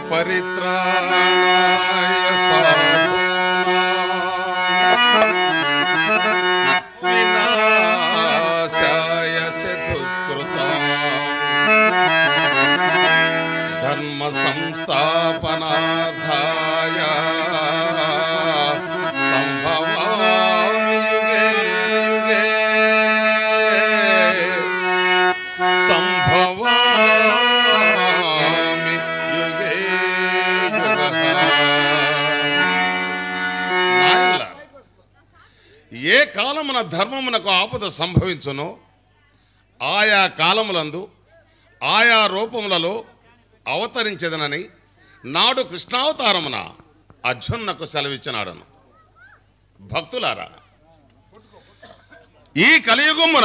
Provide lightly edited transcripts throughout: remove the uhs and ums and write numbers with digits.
परित्राणाय साधूनां विनाशाय च दुष्कृतां धर्म संस्थापनार्थाय संभवामि युगे युगे संभवामि युगे युगः। ఏ కాలమున ధర్మమునకు ఆపద సంభవించునో ఆయా కాలములందు ఆయా రూపములలో అవతరించదనని నాడు కృష్ణావతారమున అర్జునునకు సెలవిచ్చినాడను. భక్తులారా, ఈ కలియుగమున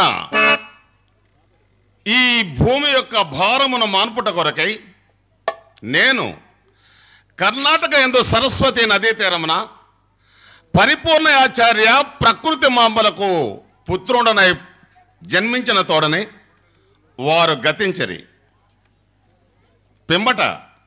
ఈ భూమి యొక్క భారమును మాన్పుట కొరకై నేను కర్ణాటక యందు సరస్వతి నదీ తీరమున పరిపూర్ణ ఆచార్య ప్రకృతి మాంబలకు పుత్రుడనై జన్మించిన తోడని వారు గతించరి. పింబట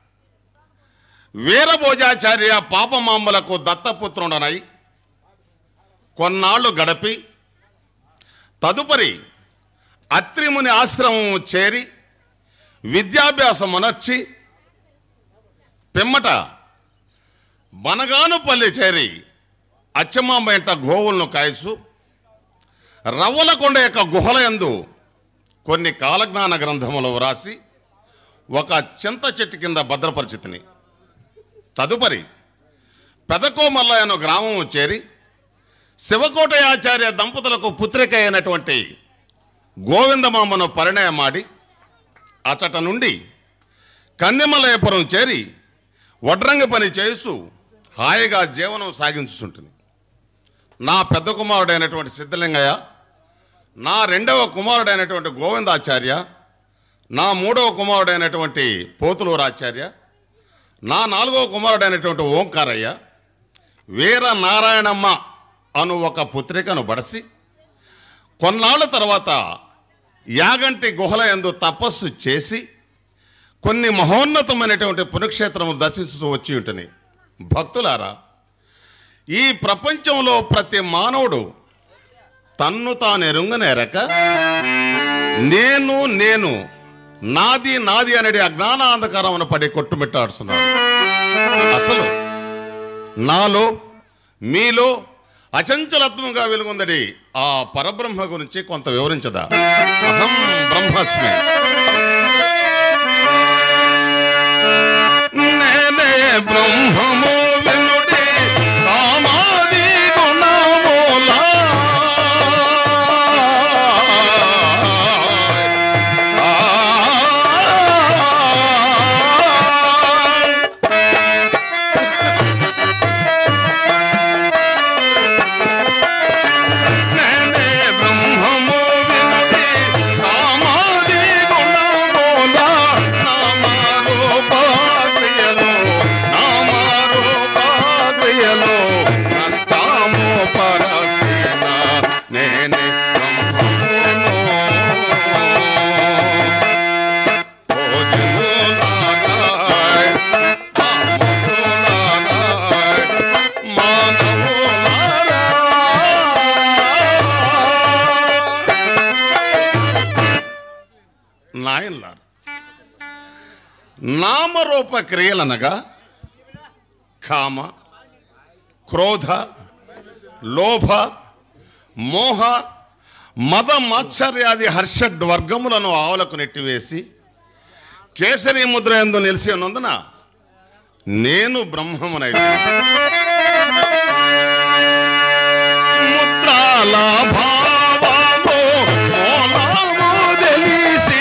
వీరభోజాచార్య పాపమాంబలకు దత్తపుత్రుడనై కొన్నాళ్ళు గడిపి తదుపరి అత్రిముని ఆశ్రమం చేరి విద్యాభ్యాసమునర్చి పిమ్మట బనగానుపల్లి చేరి అచ్చమాంబ ఎంట గోవులను కాయసు రవ్వలకొండ యొక్క గుహలయందు కొన్ని కాలజ్ఞాన గ్రంథములు వ్రాసి ఒక చింత చెట్టు కింద భద్రపరిచితిని. తదుపరి పెదకోమల్ల అను గ్రామము చేరి శివకోటయాచార్య దంపతులకు పుత్రిక అయినటువంటి గోవిందమాంబను పరిణయమాడి అచట నుండి కందిమలయపురం చేరి వడ్రంగి పని చేస్తూ హాయిగా జీవనం సాగించుంటుంది. నా పెద్ద కుమారుడైనటువంటి సిద్ధలింగయ్య, నా రెండవ కుమారుడైనటువంటి గోవిందాచార్య, నా మూడవ కుమారుడైనటువంటి పోతులూరాచార్య, నా నాలుగవ కుమారుడైనటువంటి ఓంకారయ్య వీర నారాయణమ్మ అను ఒక పుత్రికను బడసి కొన్నాళ్ళ తర్వాత యాగంటి గుహల యందు తపస్సు చేసి కొన్ని మహోన్నతమైనటువంటి పుణ్యక్షేత్రము దర్శించు వచ్చి ఉంటుంది. భక్తులారా, ఈ ప్రపంచంలో ప్రతి మానవుడు తన్ను తానెరుంగనేరక నేను నేను నాది నాది అనేది అజ్ఞానాంధకారమున పడి కొట్టుమిట్టాడుతున్నాడు. అసలు నాలో మీలో అచంచలత్వంగా వెలుగొందడి ఆ పరబ్రహ్మ గురించి కొంత వివరించదా? అహం బ్రహ్మస్మి, నేనే బ్రహ్మము వెనుడి కామాది గుణములా నాయన్లారు. నామరూప క్రియలనగా కామ, క్రోధ, లోభ, మోహ, మద, మాత్సర్యాది హర్షడ్ వర్గములను ఆవులకు నెట్టివేసి కేసరి ముద్ర యందు నిలిచి ఉన్నందున నేను బ్రహ్మమునైతే ముద్రాల భావము మూలము తెలిసి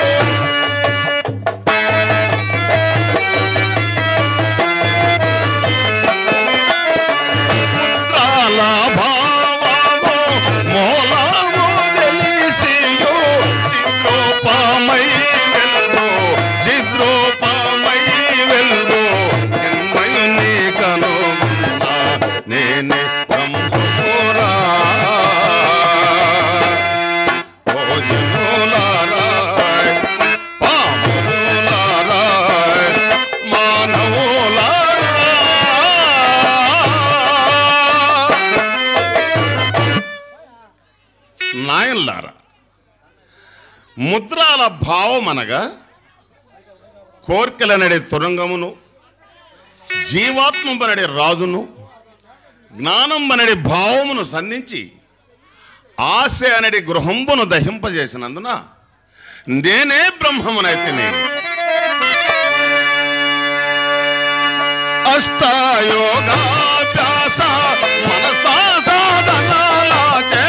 ముద్రాల భావము మూలము తెలిసి చిద్రూపమై వెల్లు చిద్రూపమై వెల్లు చిన్మయుని కనుగొన్న నేనే బ్రహ్మపురా ముద్రాల భావం అనగా కోర్కెలనడే తురంగమును, జీవాత్మనడే రాజును, జ్ఞానం అనడి భావమును సంధించి ఆశ అనడి గృహంబును దహింపజేసినందున నేనే బ్రహ్మమునైతిని. అష్టయోగాభ్యాస మనసా సాధనాలాచే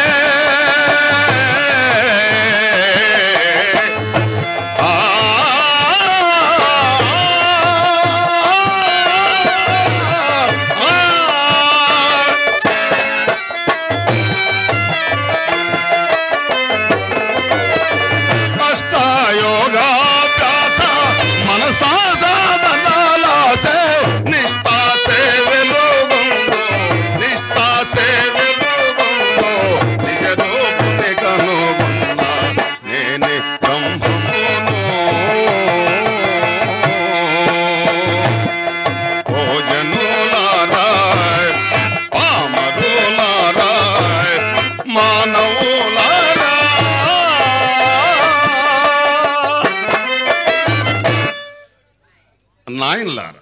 నాయనలారా,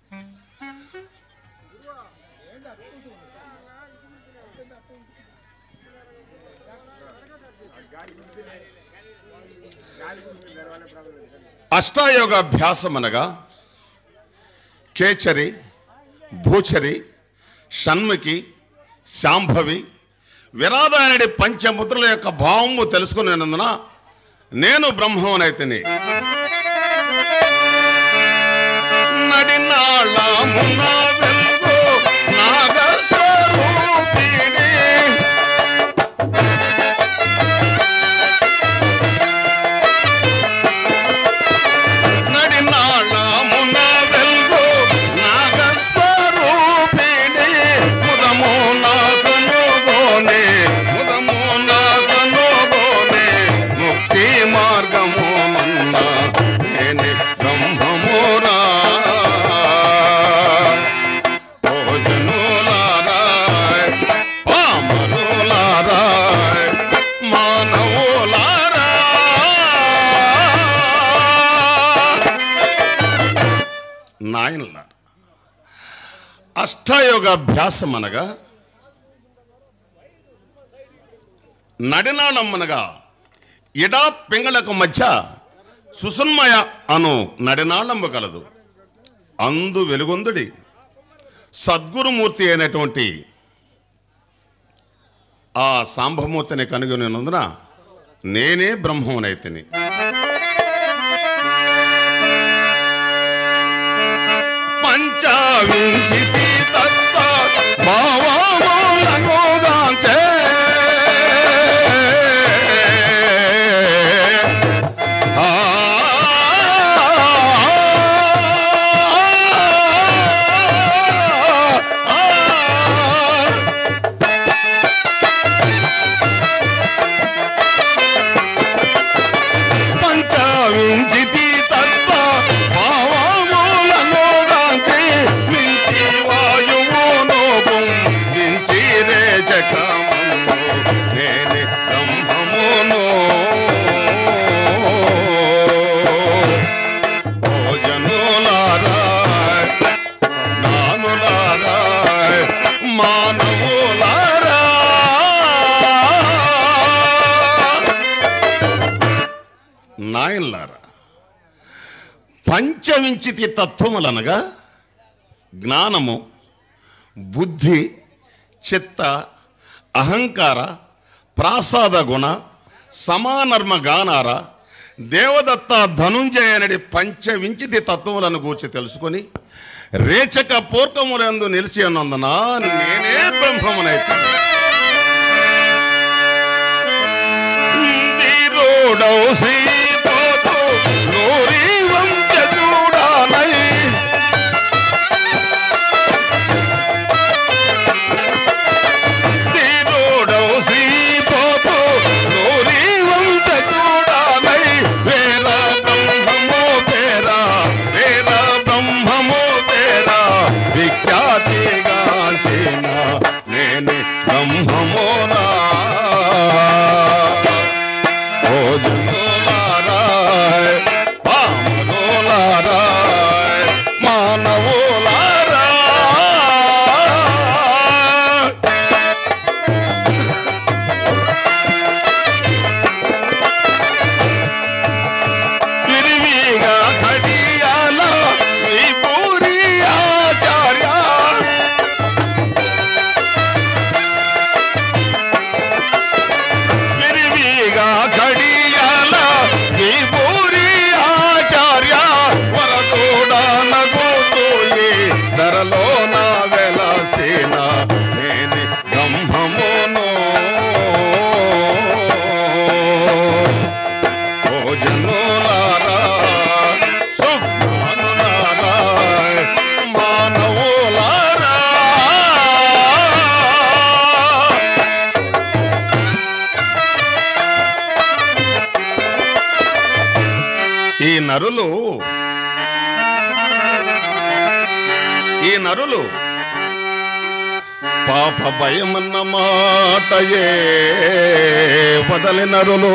అష్టాయోగాభ్యాసం అనగా కేచరి, భూచరి, షణ్ముఖి, శాంభవి, విరాధ అనే పంచముద్రల యొక్క భావము తెలుసుకునేందున నేను బ్రహ్మమునైతిని. నడినాళమున వెలుగు నాగస్వరూపిణి, నడినాళమున వెలుగు నాగస్వరూపిణి, ముదము నాకనుగోనే, ముదము నాకనుగోనే, ముక్తి మార్గమునున్న నేనే బ్రహ్మమురా. నాయనలారా, అష్టాయోగాభ్యాసం అనగా నడినాళం అనగా ఇడా పింగళకు మధ్య సుసున్మయ అను నడినాళంబు కలదు. అందు వెలుగొందుడి సద్గురుమూర్తి అయినటువంటి ఆ సాంబమూర్తిని కనుగొనినందున నేనే బ్రహ్మమునైతిని. పంచవించితి తత్వ భావములను గాంచే పంచవించితి తత్వ భావములను గాంచే మించి వాయువును పొందించి రేచకమును నేనే బ్రహ్మమును. ఓ జనులారా, నానులారా, మానవులారా, నాయనలారా, పంచవించితి తత్వములనగా జ్ఞానము, బుద్ధి, చిత్త, అహంకార, ప్రాసాద గుణ, సమానర్మ గానార, దేవదత్త, ధనుంజయ అనేది పంచవించితి తత్వములను గూర్చి తెలుసుకొని రేచక పూర్వములందు నిలిచి అన్నందున నేనే బ్రహ్మమునైతిని. శ్రీపోతు నూరి వంచూడానై శ్రీపోతు నూరి వంచూడానై వేర బ్రహ్మము పేరా, వేర బ్రహ్మము పేరా విఖ్యాతిగాంచిన నేనే బ్రహ్మమునా. భోజన ఈ నరులు పాప భయమన్న మాటయే వదలి నరులు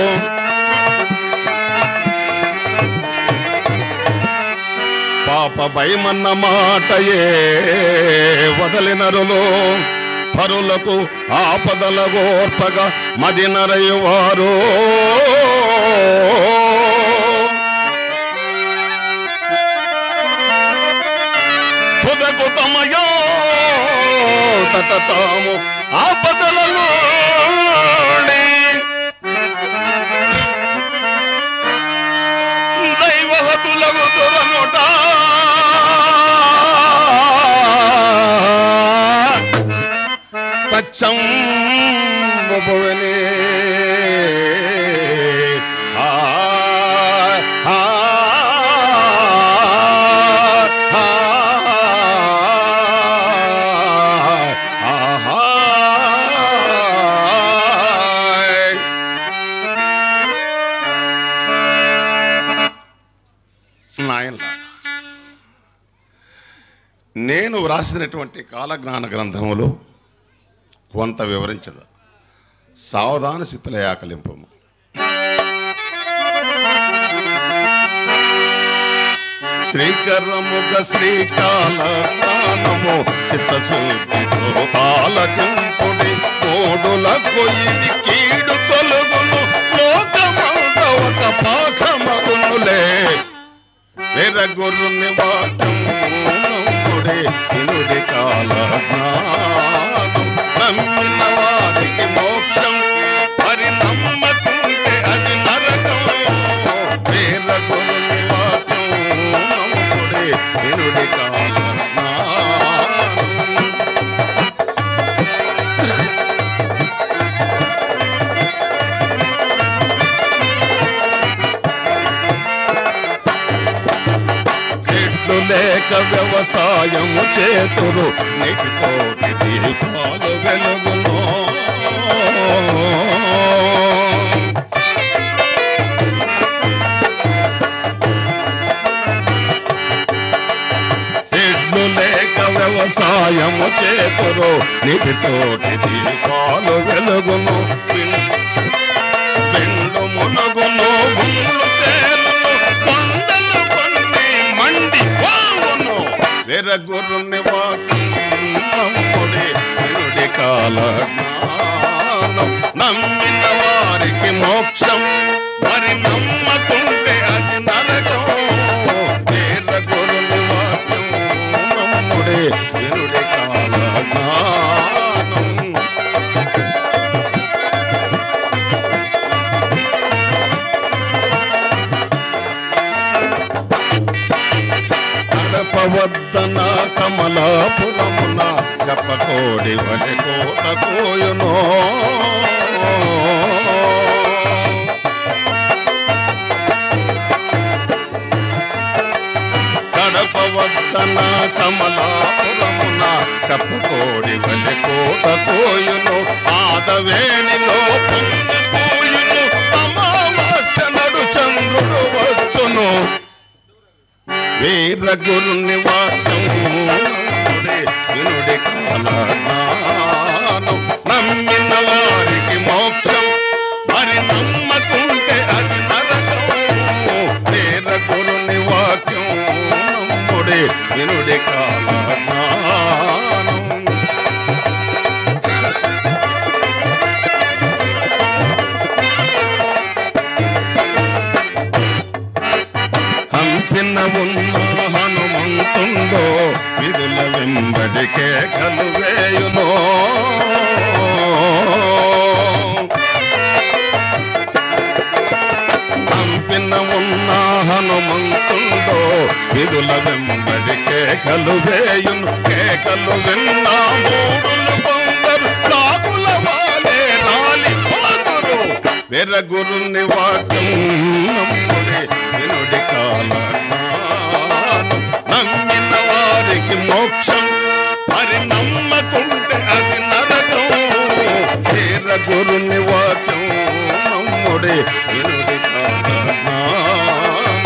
పాప భయమన్న మాటయే వదలి నరులు పరులకు ఆపదల గోర్పగా మది నరయువారు తుదకు తమయో తటతాము ఆపదలలో దైవహతులకు దొరనుట తచ్చం బొబవనే నేను వ్రాసినటువంటి కాలజ్ఞాన గ్రంథములో కొంత వివరించదు సావధాన చిత్తుల ఆకలింపము. శ్రీకరముగ శ్రీకాలజ్ఞానము చిత్తశుద్ధితో ఆలకింపుడి కోడులకు ఇది కీడు తొలగును లోకమంత ఒక పాఠమగునులే వెరగొర్రుని వాటముడే ఇనుడి కాలజ్ఞానం నమ్మిన వారికి మోక్షం మరి నమ్మకుంటే అది నరకం వెరగొర్రుని వాటముడే ఇనుడి కాలజ్ఞానం. లేక వ్యవసాయము చేతురు నీటితోటి దీపాలు వెలుగును ఎడ్లు లేక వ్యవసాయము చేతురు నీటితోటి దీపాలు వెలుగును పిండు మునగును వెరగొర్రుని వాటముడే ఇనుడి కాలజ్ఞానం నమ్మిన వారికి మోక్షం మరి నమ్మకుంటే అది నరకం వెరగొర్రుని వాటముడే ఇనుడి కాలజ్ఞానం. వద్దన కమలాపురమున గప్పకోడి వలె కోత కోయునో కడప వద్దన కమలాపురమున గప్పకోడి వలె కోత కోయును ఆదవేణిలో కోయును అమావాస్య నడు చంద్రుడు వచ్చును వీరగురుని వాటముడే వినుడి కాలజ్ఞానం నమ్మిన వారికి మోక్షం మరి నమ్మకుంటే అది నరకం వీరగురుని వాక్యం నమ్ముడే వినుడి కాలజ్ఞానం. హంపిన ఉన్న హనుమంతుండో విధుల వెంబడి కేకలు వేయునో హంపిన ఉన్న హనుమంతుండో విధుల వెంబడి కేకలు వేయును కేకలు విన్నా మూడులు కొందరు నాగుల వాలే రాలి పోదురు వెరగురుని వాక్యం నమ్ముడే వినుడి కాలజ్ఞానం నమ్మిన వారికి మోక్షం మరి నమ్మకుంటే అది నరకం వెరగురుని వాక్యం నమ్ముడే వినుడి కాలజ్ఞానం.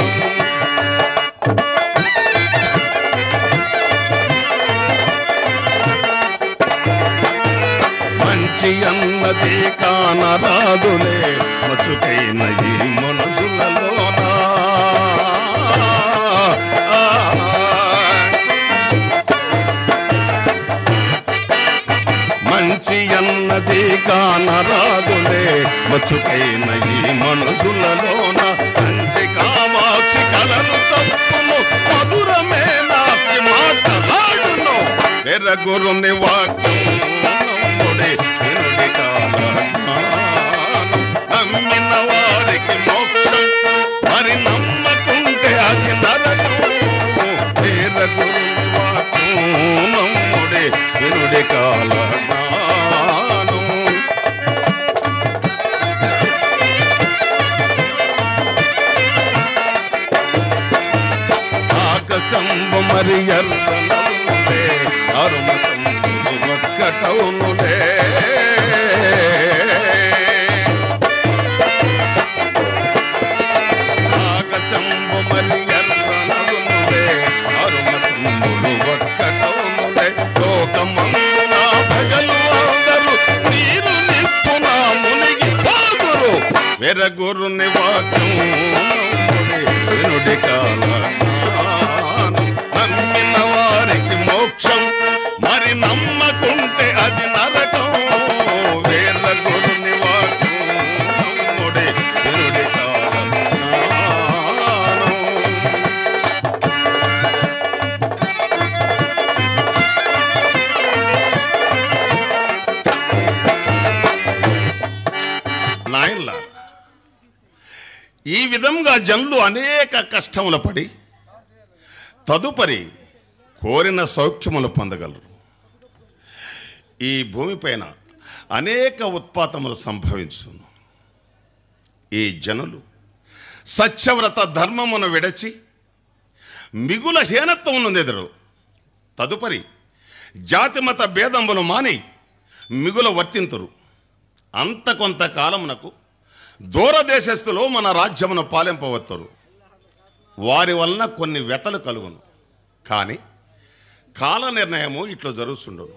కానరాదులే మచ్చుకైన ఈ మనసులలోనా. మంచి అన్నది కానరాదులే మచ్చుకైన ఈ మనసులలోన. మంచి కామాక్షి కలను తప్పును మధురమే నాచి మాటలాడును. ఎర్రగురుని వాక్యం నమ్ముడి వినుడి కాలజ్ఞానం. నమ్మిన వారికి మోక్షం మరి నమ్మకుంటే అది నరకం. ఎర్రగురుని వాక్యం నమ్ముడి వినుడి కాలజ్ఞానం. ఆకాశంబు మరి ఎర్రనలుండే అరుమతంబులు ఒక్కటవునులే. ఆకాశంబు మరి ఎర్రనలుండే అరుమతంబులు ఒక్కటవునులే. లోకమందున ప్రజలు అందరూ నీరు నిప్పున మునిగి పోదురు. వెరగురుని వాక్యం వినుడి కాలజ్ఞానం. నమ్మిన వారికి మోక్షం మరి నమ్మకుంటే అది నరకం. వెరగురుని వాక్యం నమ్ముడి వినుడి కాలజ్ఞానం. నాయన్లారా, ఈ విధంగా జనులు అనేక కష్టములు పడి తదుపరి కోరిన సౌఖ్యములు పొందగలరు. ఈ భూమిపైన అనేక ఉత్పాతములు సంభవించును. ఈ జనులు సత్యవ్రత ధర్మమును విడచి మిగుల హీనత్వమును ఎదురు తదుపరి జాతిమత భేదములు మాని మిగుల వర్తింతురు. అంత కొంతకాలమునకు దూరదేశస్థులు మన రాజ్యమును పాలింపవచ్చురు. వారి వలన కొన్ని వ్యతలు కలుగును. కానీ కాల నిర్ణయము ఇట్లా జరుగుతుండును.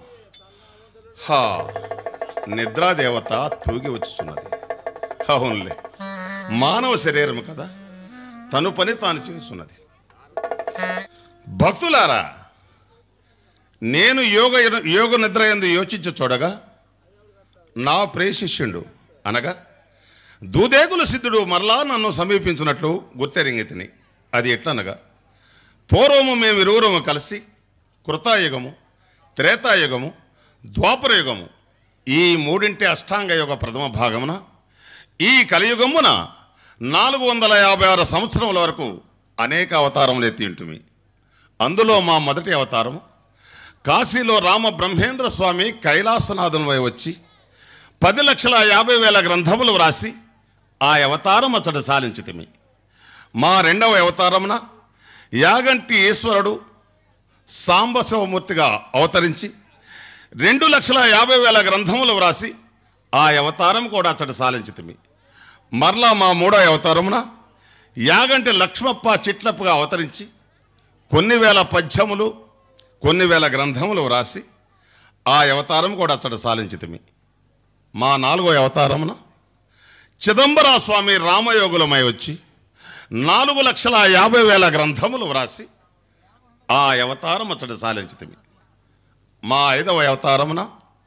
నిద్రాదేవత తూగి వచ్చుచున్నది. అవునులే, మానవ శరీరము కదా, తను పని తాను చేస్తున్నది. భక్తులారా, నేను యోగ నిద్ర యందు యోచించి చూడగా నా ప్రియ శిష్యుడు అనగా దూదేగుల సిద్ధుడు మరలా నన్ను సమీపించినట్లు గుర్తెరింగితిని. అది ఎట్లనగా, పూర్వము మేమిరువురము కలిసి కృతాయుగము, త్రేతాయుగము, ద్వాపరయుగము ఈ మూడింటి అష్టాంగ యుగ ప్రథమ భాగమున ఈ కలియుగమున 456 సంవత్సరముల వరకు అనేక అవతారములు ఎత్తి ఉంటుమి. అందులో మా మొదటి అవతారము కాశీలో రామ బ్రహ్మేంద్ర స్వామి కైలాసనాథునిపై వచ్చి 10,50,000 గ్రంథములు వ్రాసి ఆ అవతారం అతడు సాలించితిమి. మా రెండవ అవతారమున యాగంటి ఈశ్వరుడు సాంబశివమూర్తిగా అవతరించి 2,50,000 గ్రంథములు వ్రాసి ఆ అవతారం కూడా అతడు సాలించితిమి. మరలా మా మూడవ అవతారమున యాగంటి లక్ష్మప్ప చిట్లప్పుగా అవతరించి కొన్ని వేల పద్యములు, కొన్ని వేల గ్రంథములు వ్రాసి ఆ అవతారం కూడా అతడు సాలించితిమి. మా నాలుగో అవతారమున చిదంబర స్వామి రామయోగులమై వచ్చి 4,50,000 గ్రంథములు వ్రాసి ఆ అవతారం అతడు సాలించితిమి. మా ఐదవ అవతారమున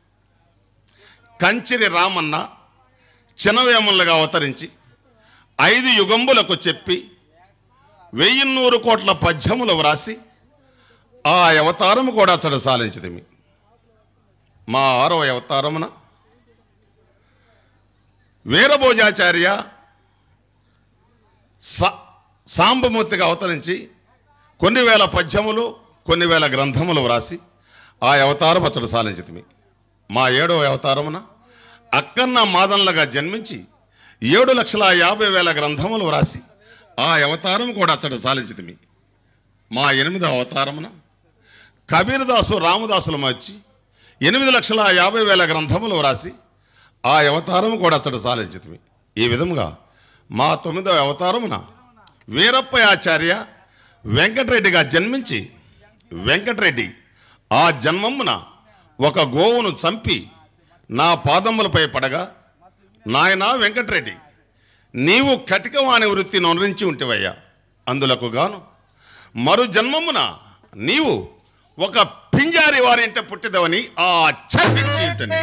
కంచిరి రామన్న చినవేములుగా అవతరించి 5 యుగంబులకు చెప్పి 1,100 కోట్ల పద్యములు వ్రాసి ఆ అవతారము కూడా అతడు సాలించితిమి. మా ఆరవ అవతారమున వీరభోజాచార్య సాంబమూర్తిగా అవతరించి కొన్ని వేల పద్యములు, కొన్ని వేల గ్రంథములు వ్రాసి ఆ అవతారం అతడు సాలించితిమి. మా ఏడవ అవతారమున అక్కన్న మాదన్లుగా జన్మించి 7,50,000 గ్రంథములు వ్రాసి ఆ అవతారం కూడా అతడు సాలించితిమి. మా ఎనిమిదవ అవతారమున కబీర్దాసు రామదాసులు వచ్చి 8,50,000 గ్రంథములు వ్రాసి ఆ అవతారం కూడా అతడు సాలించితిమి. ఈ విధముగా మా 9వ అవతారమున వీరప్ప ఆచార్య వెంకటరెడ్డిగా జన్మించి వెంకటరెడ్డి ఆ జన్మమున ఒక గోవును చంపి నా పాదములపై పడగా నాయనా వెంకటరెడ్డి, నీవు కటికవాణి వృత్తిని అనురించి ఉంటివయ్యా. అందులకు గాను మరు జన్మమున నీవు ఒక పింజారి వారింట పుట్టిదవని ఆ చపించి ఉంటుంది.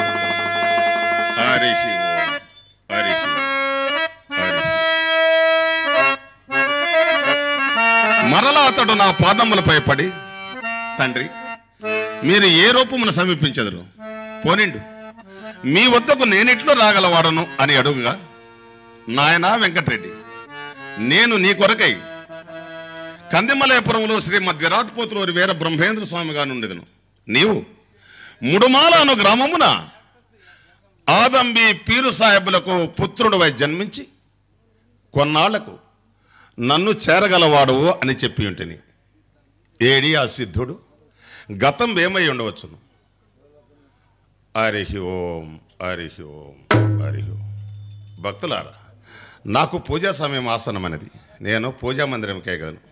మరలా అతడు నా పాదములపై పడి, తండ్రి, మీరు ఏ రూపమును సమీపించెదరు? పోనిండు, మీ వద్దకు నేనిట్లో రాగలవాడను అని అడుగుగా, నాయనా వెంకటరెడ్డి, నేను నీ కొరకై కందిమలయపురంలో శ్రీమద్ విరాట్పోతులూరి వీర బ్రహ్మేంద్ర స్వామిగా నుండిదను. నీవు ముడుమాల అను గ్రామమున ఆదంబి పీరు సాహెబులకు పుత్రుడువై జన్మించి కొన్నాళ్లకు నన్ను చేరగలవాడు అని చెప్పి ఉంటిని. ఏడి ఆ సిద్ధుడు? గతం ఏమై ఉండవచ్చును. హరి ఓం, హరి ఓం, హరి ఓం. భక్తులారా, నాకు పూజా సమయం ఆసనమనేది. నేను పూజా మందిరంకే గలను.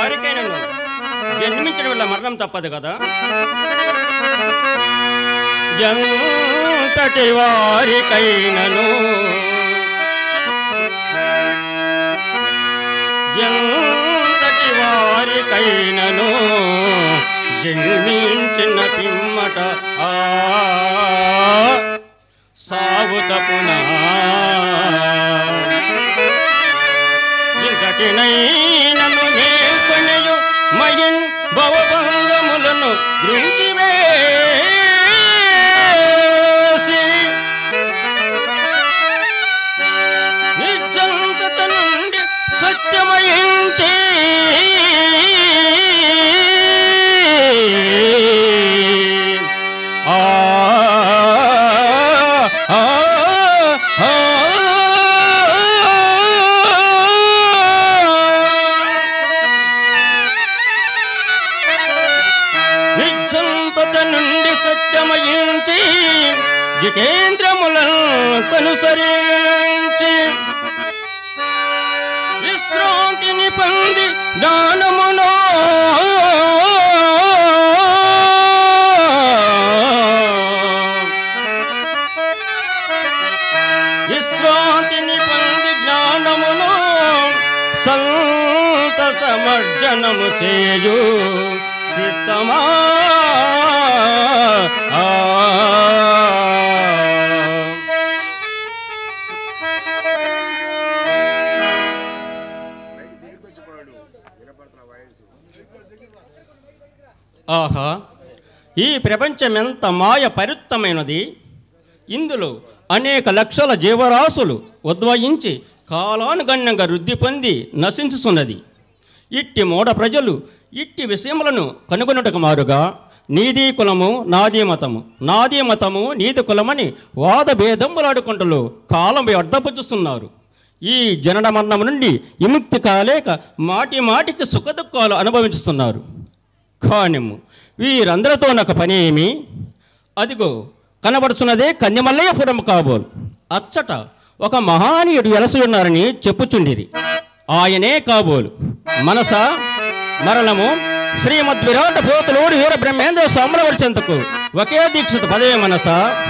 జన్మించడం వల్ల మరణం తప్పదు కదా. ఎంతటి వారికైనను ఎంతటి వారికైనను జన్మించిన పిమ్మట సాగు తపునా ఇంకటినైనను మేల్కొనయు మయిన్ భవభంగములను దృంచివేసి నిజంతత నుండి సత్యమయించి జితేంద్రములను కనుసరించి విశ్రాంతిని పొంది జ్ఞానమును విశ్రాంతిని పొంది జ్ఞానమును సంత సమర్జనము చేయు సిద్ధమా ఆహా, ఈ ప్రపంచమెంత మాయ పరిత్తమైనది. ఇందులో అనేక లక్షల జీవరాశులు ఉద్భవించి కాలానుగణ్యంగా వృద్ధి పొంది నశించుతున్నది. ఇట్టి మూఢ ప్రజలు ఇట్టి విషయములను కనుగొనుటకు మారుగా నీది కులము నాదీ మతము, నాదీ మతము నీది కులమని వాదభేదములాడుకుంటూ కాలం వ్యర్థపుచ్చుతున్నారు. ఈ జనన మరణం నుండి విముక్తి కాలేక మాటి మాటికి సుఖదుఖాలు అనుభవించుతున్నారు. కానిము వీరందరితో నాకు పని ఏమి? అదిగో కనబడుచున్నదే కన్యమల్లయ్యపురం కాబోలు. అచ్చట ఒక మహానీయుడు వెలసి ఉన్నారని చెప్పుచుండిరి. ఆయనే కాబోలు. మనస మరణము శ్రీమద్విరాట పోతులోడు వీర బ్రహ్మేంద్ర స్వాముల చెంతకు ఒకే దీక్షిత పదే మనస.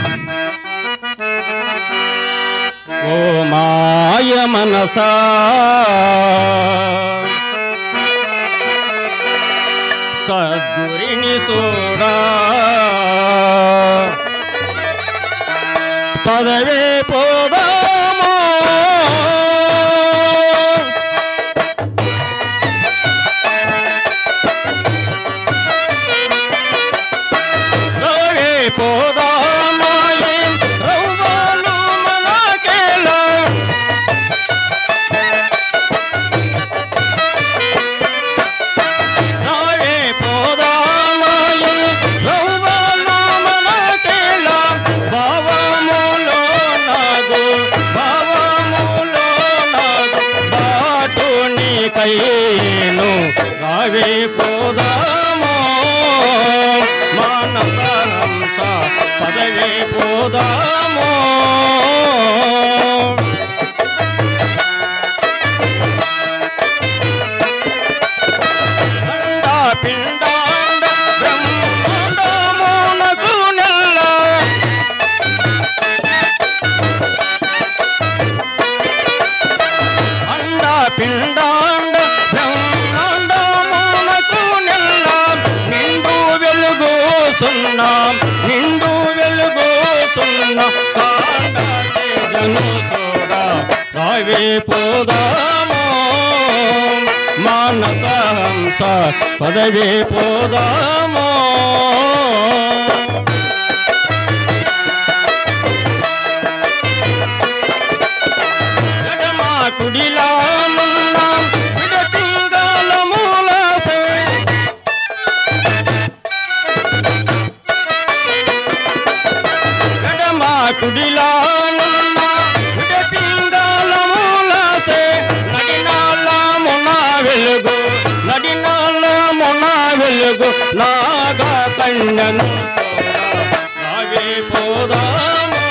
ఓ మాయ మనసా సద్గురిని సోడా పదవే పోదామా పదవే పోదామా రౌవాలు మనకేలా కయ్యేను రావే పోదామో మానస హంస పదవే పోదామో అండా పిండాండ బ్రహ్మాండమునకు నెల్ల అండా పిండాండ బ్రహ్మాండమునకు నెల్ల నిండు వెలుగు సున్నా నిండు వెలుగు సున్నా కాండ తేజను సోడా రావే పోదామో మానస హంస పదవే పోదామో ఎడమా కుడిలా నున్నాం విడతింగాల మూలసే ఎడమా కుడిలా నున్నా విడతింగాల మూలసే నడినాల మున వెలుగు నడినాల మున వెలుగు నాగా కన్యను రావే పోదామో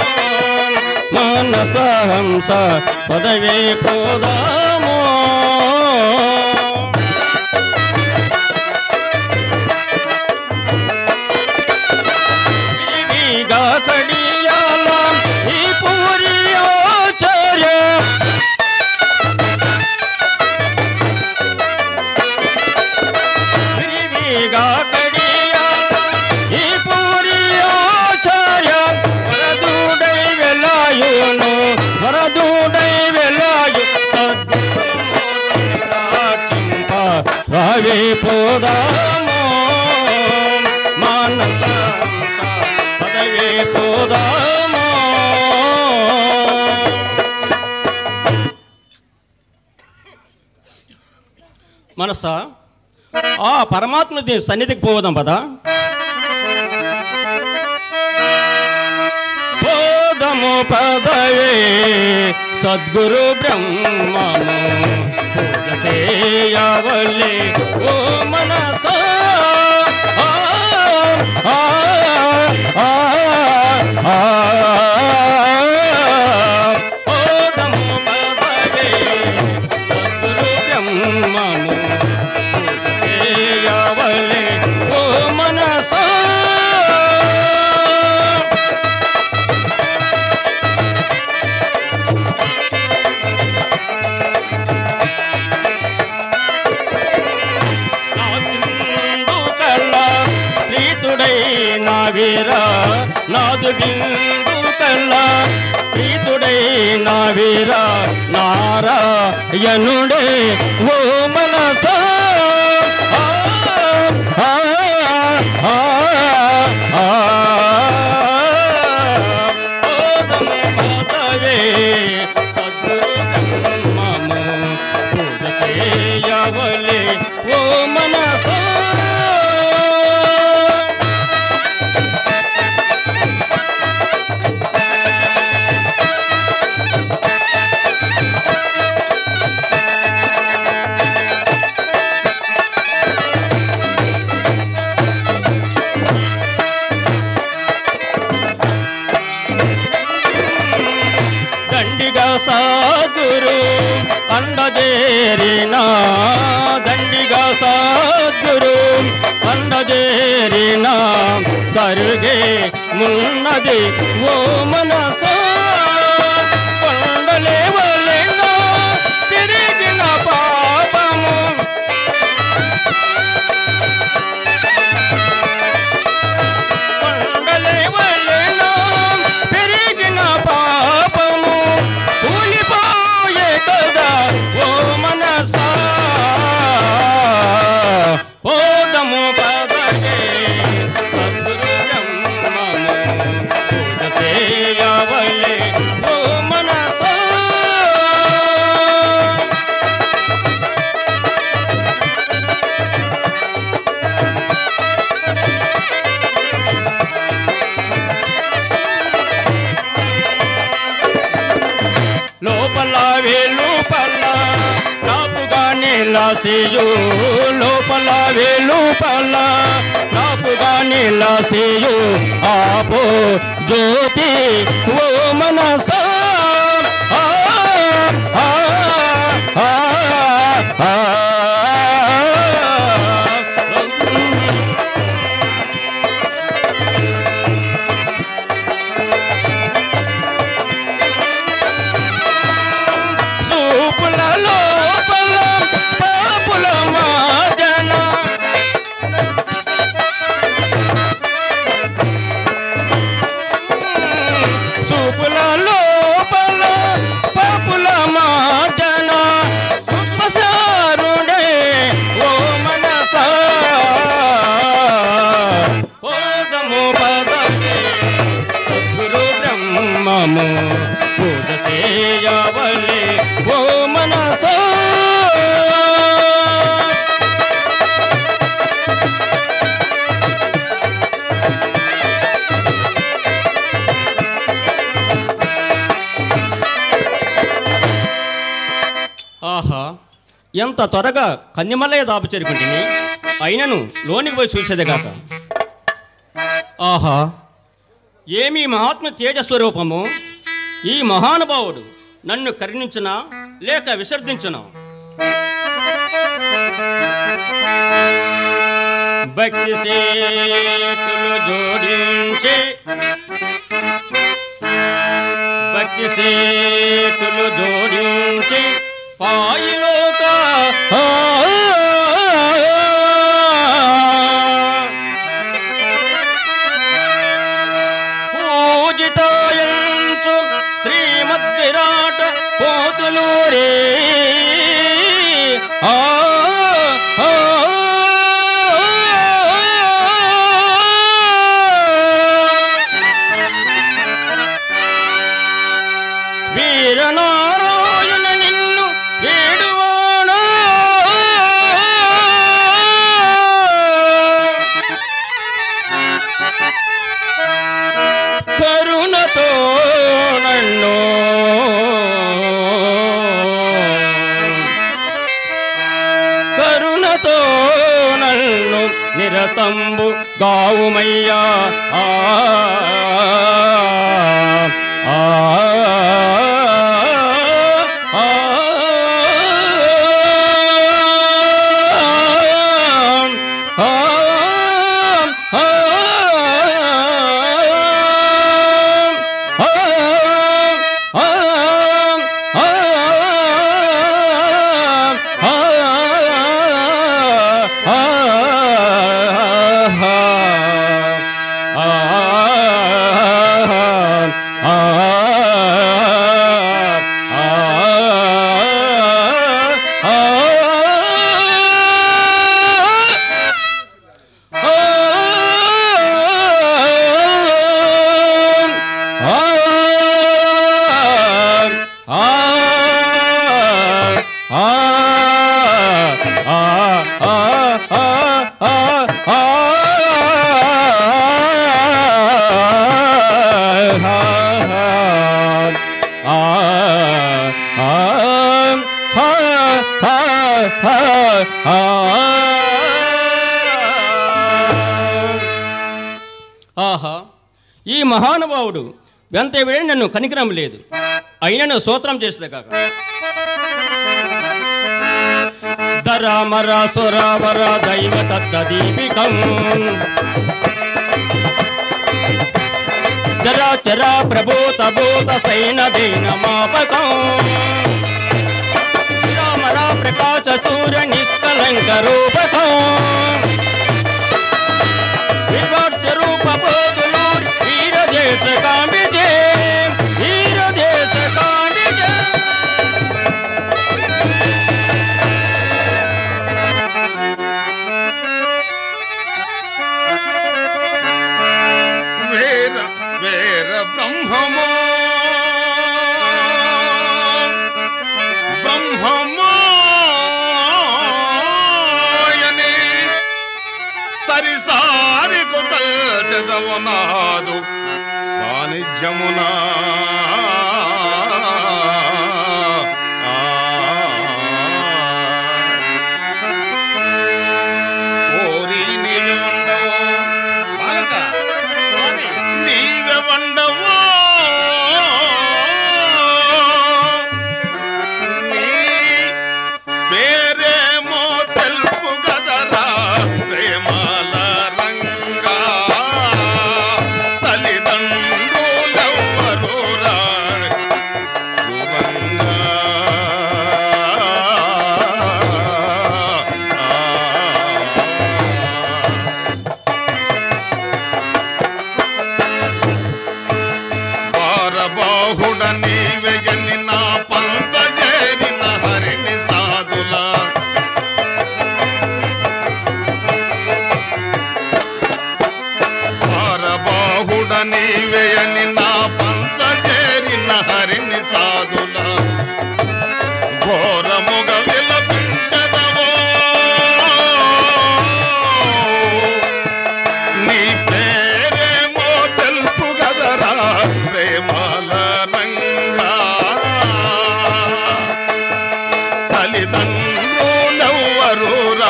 మానస హంస పదవే పోదామో వరదుడై వెలాయు చింప రావే పోదామో మానస పదవే పోదామో. మనసా ఆ పరమాత్మ సన్నిధికి పోదాం పదా. పోదము పదవే సద్గురు బ్రహ్మము పూజ చేయవలే ఓ మనసా. పోదము పదవే సద్గురు బ్రహ్మము చేయవలే ఓ మనసా. వీరా నాదు బిందు కల్లా ప్రీతుడై నా వీరా నారాయణుడే ఓ మనసా. సద్గురు బ్రహ్మము పూజ చేయవలే ఓ మనసా. సద్గురు అండజేరినా దండిగా సద్గురు అండజేరినా దరుగే మున్నది ఓ మనసా. కొండలేవలెనో తిరిగిన పాపము కొండలేవలెనో పెరిగిన పాపము కూలిపోయే కదా ఓ మనసా. పోదము పదవే సద్గురు బ్రహ్మము పూజ చేయవలే ఓ మనసా. లోపల వెలుపల కాపుగా నిలసియు లోపల వెలుపల కాపుగా నిలసియు ఆపో జ్యోతి ఓ మనసా. పూజ చేయవలే ఓ మనసా. ఆహా ఎంత త్వరగా కన్యమల్లయ్య దాపు చేరుకుంటుంది. అయినను లోనికి పోయి చూసేదే కాక. ఆహా ఏమీ మహాత్మ తేజస్వరూపము. ఈ మహానుభావుడు నన్ను కరుణించునా లేక విసర్జించునా? భక్తి సేతులు జోడించి భక్తి సేతులు జోడించి పాయిలోక పూజితాయంచు శ్రీమద్వేంకటేశ వైరాట పోతులూరే ఆ ఆ వీరనారాయణ నిన్ను వేడువాడా కరుణతో నన్ను కరుణతో నన్ను నిరతంబు గావుమయ్యా ఆ ఆ ఆహా, ఈ మహానుభావుడు ఎంత విడని నన్ను కనికరం లేదు, అయినను స్తోత్రం చేసేది కాక. ధరామర సురావర దైవ తద్దీపికం చరాచర ప్రభూత భూత సైన దేన మాపకం రామర ప్రకాశ సూర్య నిష్కలంక రూపకం వివర్చరూప పోతులూరి వీరదేశ కాంబిజే వీరదేశ కాంబిజే. వేర వేర బ్రహ్మమో బ్రహ్మమోయని సరిసారి కుతల్చదవనాదు సాన్నిధ్యమునా ఓరి నీవే వండవో నీ పేరేమో తెలుపు గదరా ప్రేమాల రంగా తల్లిదండ్రులెవ్వరూరా శుభంగా బారబాహుడ నీవెయని నా పంచజేరిన హరిని సాధుల బారబాహుడ నీవెయని నా పంచజేరిన హరిని సాధుల ఘోరముగ విలపించదవో నీ పేరేమో తెలుపు గదరా ప్రేమాల రంగా తల్లిదండ్రులెవ్వరూరా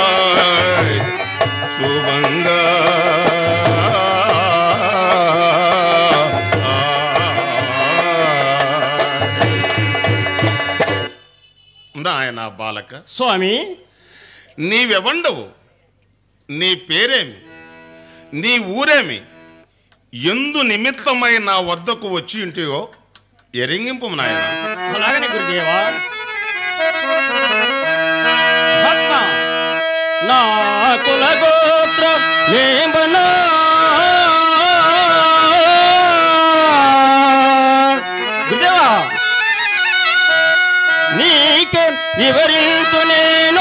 శుభంగా నాయన బాలక, స్వామి, నీవెవండవు, నీ పేరేమి, నీ ఊరేమి, ఎందు నిమిత్తమై నా వద్దకు వచ్చి ఇంటియో ఎరింగింపు నాయన. అలాగనే గురుదేవా. భక్త నా కుల గోత్రం ఏమనా గురుదేవా, నీకే వివరించు నేను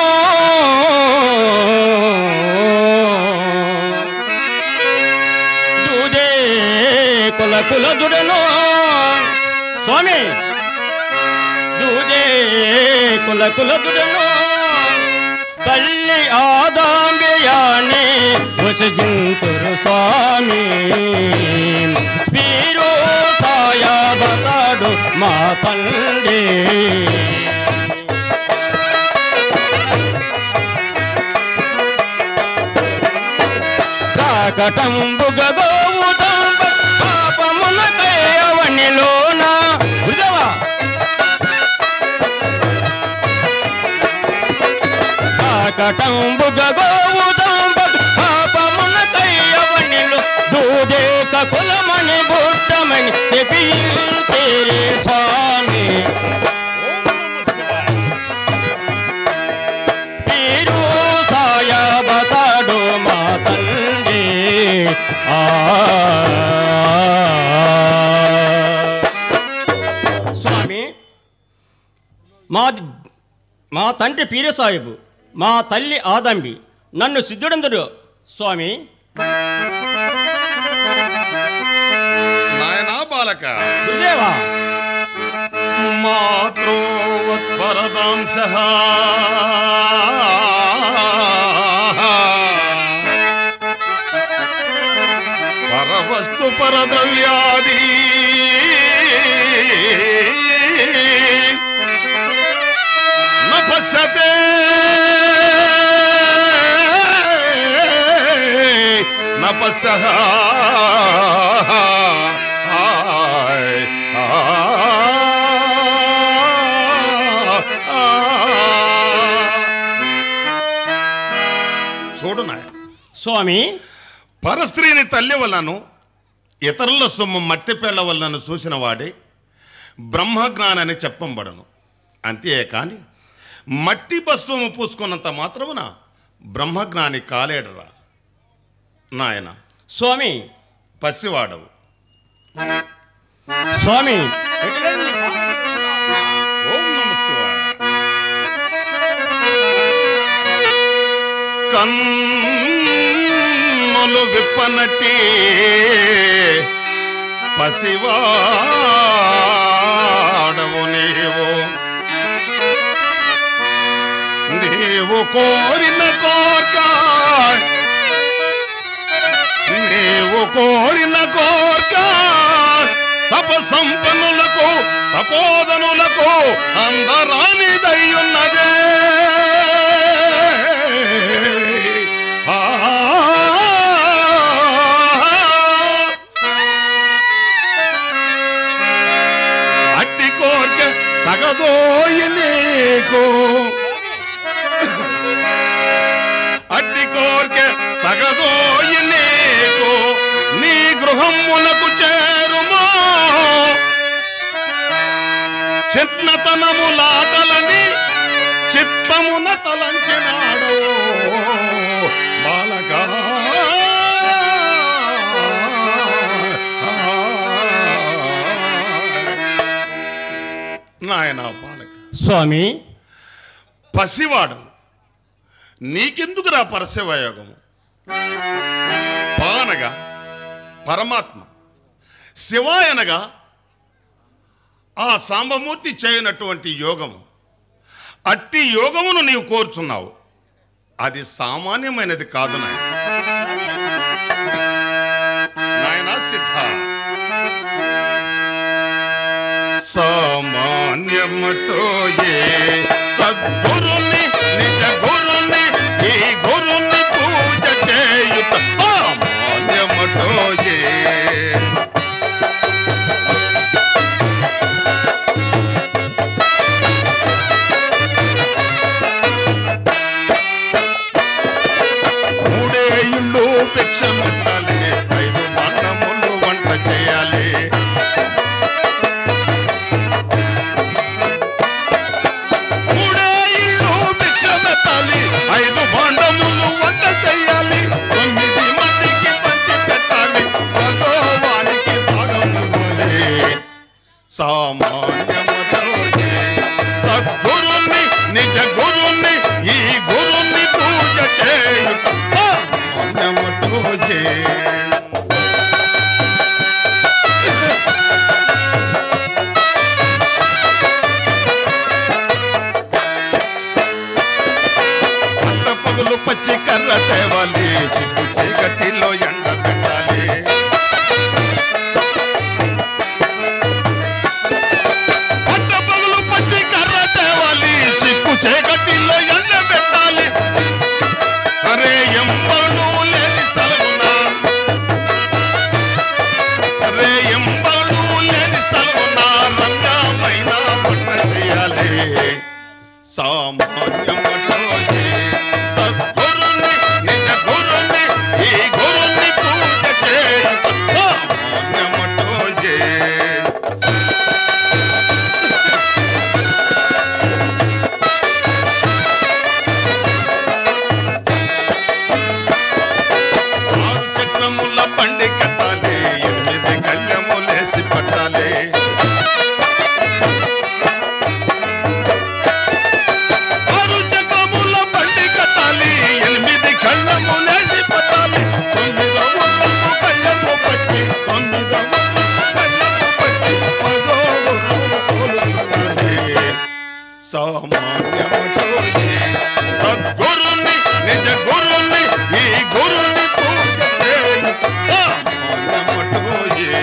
దూదే కుల దుడను స్వామి దూదే కుల దుడను తల్లి ఆదాంబియానే వసజింతురు స్వామి వీరు సాయాబతాడు మా తండ్రి కాకటంబుగ గోవుదంబ పాపమునకై అవనిలోన ఉదవా కాకటంబుగ గోవుదంబ పాపమునకై అవనిలో దూదేక కులమని బుట్టమని చెప్పించేరే స్వామి వీరు సాయాబతాడు మా తండ్రి స్వామి మా తండ్రి పీర సాహిబు మా తల్లి ఆదంబి నన్ను సిద్ధుడందరు స్వామి నాయనా బాలక గురుదేవా మాతృవత్పరదాంశ పరవస్తు పరద్రవ్యాది నపశ్యతే నపస్యః చూడు నాయ స్వామి పరస్త్రీని తల్లి వల్లను ఇతరుల సొమ్ము మట్టి పేళ్ల వల్లను చూసిన వాడే బ్రహ్మజ్ఞానని చెప్పంబడను అంతేకాని మట్టి భస్వము పూసుకున్నంత మాత్రమున బ్రహ్మజ్ఞాని కాలేడరా నాయన స్వామి పసివాడవు స్వామి ఓం నమ శివాయ కన్నులు విప్పనట్టి పసివాడవు నీవు కోరిన కోర్క తపసంపన్నులకు తపోదనులకు అందరానిదయ్యున్నదే అట్టి కోర్క తగదోయి నీకు అట్టి కోర్క తగదోయి నీకు నీ గృహములకు చేరుమో చిన్నతనములాటలని చిత్తమున తలంచినాడు బాలక నాయన బాలక స్వామి పసివాడు నీకెందుకురా పరశివయోగము పానగా పరమాత్మ శివాయనగా ఆ సాంబమూర్తి చేయనటువంటి యోగము అట్టి యోగమును నీవు కోరుచున్నావు అది సామాన్యమైనది కాదు నాయనా సిద్ధ సామాన్యమటోయే సద్గురుని నిజ గురుని ఈ గురుని పూజ చేయుట సామాన్యమటోయే మూడే ఇళ్ళు భిక్ష పెట్టాలి 5 మండములు వంట చేయాలి మూడే ఇళ్ళు భిక్ష పెట్టాలి 5 మండములు వంట చేయాలి 9 మందికి పంచి పెట్టాలి భగవానికి భాగములే సామాన్యమతోయే సద్గురుని నిజ గురుని ఈ గురుని పూజ చేయుట సామాన్యమటోయే. పగలు పచ్చి కర్ర తేవాలి, చిక్కు చీకటిలో ఎండ పెట్టాలి. పట్ట పగలు పచ్చి కర్ర తేవాలి, చిక్కు చీకటిలో ఎండ పెట్టాలి. అరే ఎంబలు లేని స్థలమున, అరే ఎంబలు లేని స్థలమున రంగమైన పట్ట చేయాలి. సామాన్యమటోయే సద్గురుని నిజ గురుని ఈ గురుని పూజ చేయుట సామాన్యమటోయే. ఆరు చక్రముల బండి కట్టాలి, 8 కళ్యములేసి పట్టాలి. సామాన్యమటోయే సద్గురుని నిజ గురుని ఈ గురుని పూజ చేయుట సామాన్యమటోయే.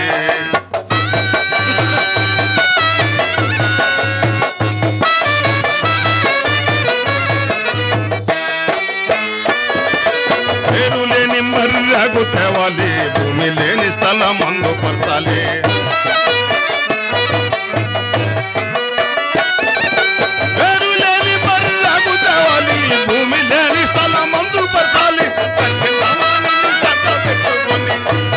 పేరు లేని మర్యాగు తేవాలి, భూమి లేని స్థలం అందుపరచాలి. పేరు లేని మర్యాగు తేవాలి, భూమి లేని స్థలం అందుపరచాలి. సత్యనవాణిని సక్క పెట్టుకొని,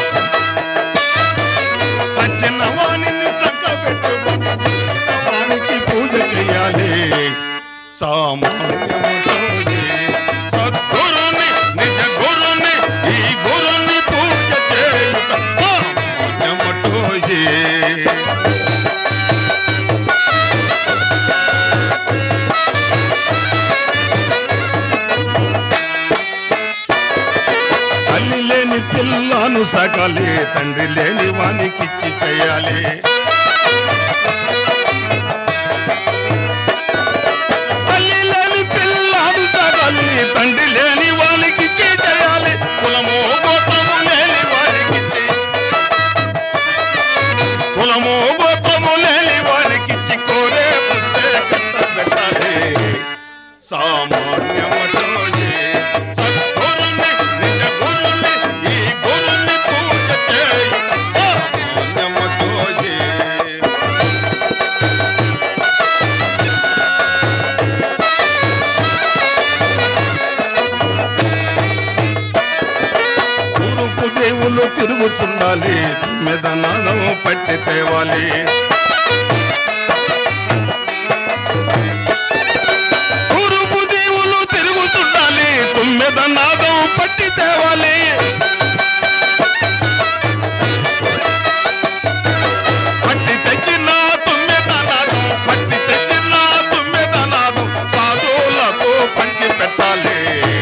సత్యనవాణిని సక్క పెట్టుకొని వానికి పూజ చేయాలి. సామాన్యమటోయే సద్గురుని నిజ గురుని ఈ గురుని పూజ చేయుట సామాన్యమటోయే. తల్లి లేని పిల్లను సగాలి, తండ్రి లేని వానికిచ్చి చేయాలి. తల్లి లేని పిల్లను సగాలి, తండ్రి లేని వానికిచ్చి చేయాలి. కులమో గోత్రము లేని వానికిచ్చి, కులమో గోత్రము లేని వానికిచ్చి కోరే పుస్తే కట్టబెట్టాలి. సామాన్యమటోయే సద్గురుని నిజ గురుని ఈ గురుని పూజ చేయుట సామాన్యమటోయే. తూర్పు దేవుళ్ళు తిరుగుచుండాలి, మీద నాదం పట్టి తేవాలి. తూర్పు దేవుళ్ళు తిరుగుతుండాలి, తుమ్మెద నాదం పట్టి తేవాలి. పట్టి తెచ్చిన తుమ్మెద నాదం, పట్టి తెచ్చిన తుమ్మెద నాదం సాధువులకు పంచి పెట్టాలి.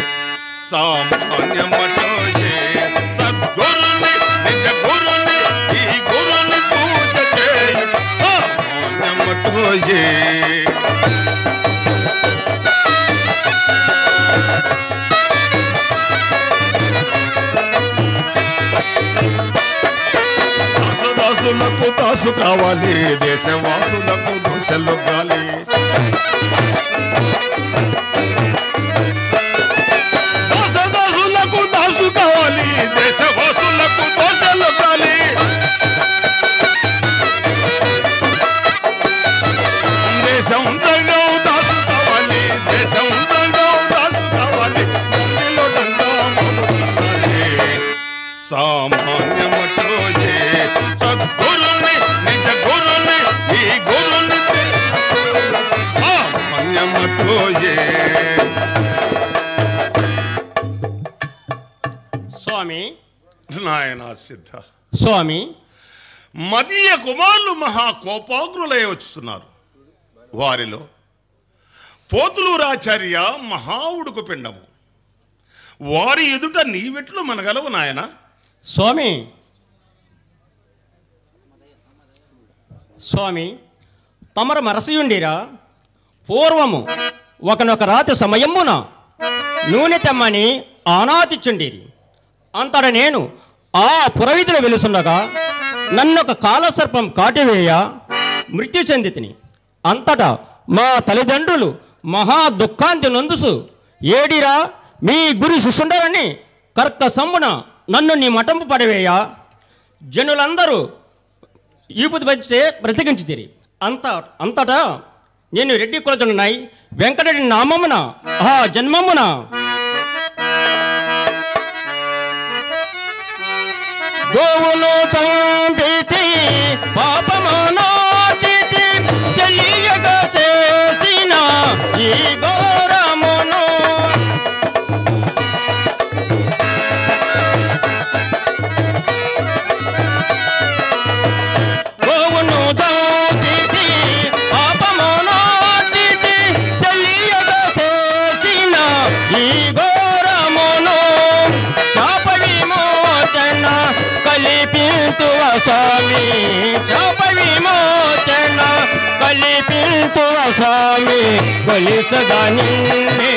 సామాన్యమటోయే సద్గురుని నిజ గురుని ఈ గురుని పూజ చేయుట సామాన్యమటోయే. దాసదాసులకు దాసు కావాలి, దేశవాసులకు దోశలు గాలి. దాసదాసులకు దాసు కావాలి, దేశవాసులకు దోశలు గాలి. దేశం దంగం దాసు కావాలి, దేశం దంగం దాసు కావాలి. భూమిలో దంగం మోగుచుండాలి. సామాన్యమటోయే సద్గురుని నిజ గురుని ఈ గురుని సామాన్యమటోయే. స్వామి నాయన సిద్ధ, స్వామి మదీయ కుమారులు మహా కోపాగ్రులై వచ్చుతున్నారు. వారిలో పోతులూరాచార్య మహావుడుకు పిండము. వారి ఎదుట నీవెట్లు మనగలవు నాయన? స్వామి తమరు మరసియుండిరా. పూర్వము ఒకనొక రాత్రి సమయమున నూనె తెమ్మని ఆనాతిచ్చుండిరి. అంతట నేను ఆ పురవీధిలో వెలుసుండగా నన్నొక కాలసర్పం కాటివేయ మృత్యు చెందితిని. అంతటా మా తల్లిదండ్రులు మహా దుఃఖాంతి నొందుసు, ఏడిరా మీ గురి శిష్యుండరని కర్కసమ్మున నన్ను నీ మఠంపు పడవేయ జనులందరూ ఈపుది వచ్చే బ్రతికించితిరి. అంతటా నేను రెడ్డి కులజనున్నాయి వెంకటరెడ్డి నామమున ఆ జన్మమున గోవును చంపితి పాపమునాచితి తెలియగా చేసిన ఈ ఘోరమును గోవును చంపితి పాపమునాచితి తెలియగా చేసిన ఈ ఘోరమును శాప విమోచన కలిపింతువ స్వామి, శాప విమోచన కలిపింతువ స్వామి. బలిసదా నిన్నే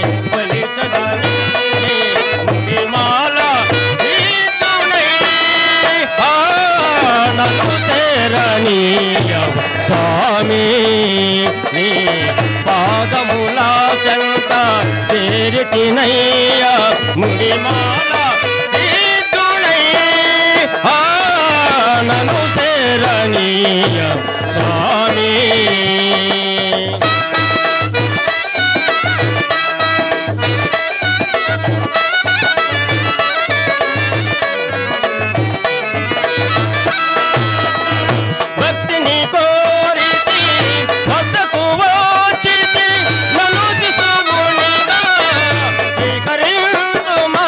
ముడిమాల సీతునై నన్ను చేరనీయవ స్వామి. నీ పాదముల చెంత చేరితినయ్య ముడిమాల నన్ను శరణీయ స్వామి. భక్తిని కోరితి వద్దకు వచ్చితి నన్ను శిశువునిగా స్వీకరించుమా.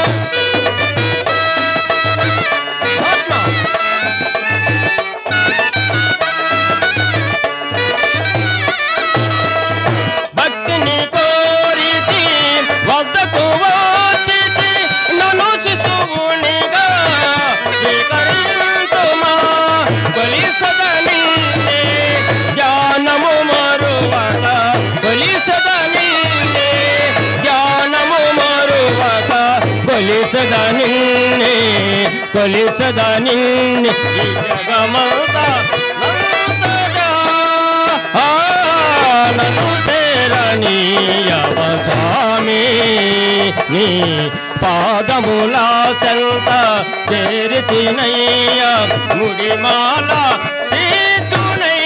భక్తిని కోరితి వద్దకు వచ్చితి నన్ను శిశువునిగా స్వీకరించుమా. బలిసదా నిన్నే ధ్యానము మరువక, బలిసదా నిన్నే ధ్యానము మరువక, బలిసదా నిన్నే ఈ జగమంతా నన్ను శరణీయవ స్వామి. నీ పాదముల సంత చేరితినయ్య ముడిమాల సీతునై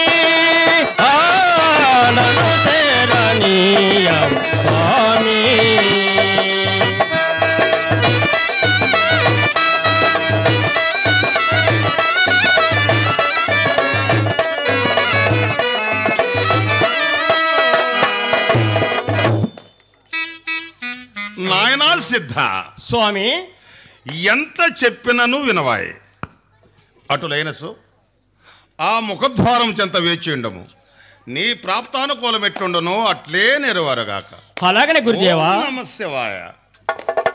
నన్ను శరణీయవ స్వామి. నాయనా సిద్ధ, స్వామి ఎంత చెప్పినను వినవాయి. అటులైనసు ఆ ముఖద్వారం చెంత వేచి ఉండము. నీ ప్రాప్తానుకూలం ఎట్లుండను అట్లే నెరవేరుగాక. అలాగనే గురుదేవా. ఓం నమః శివాయ.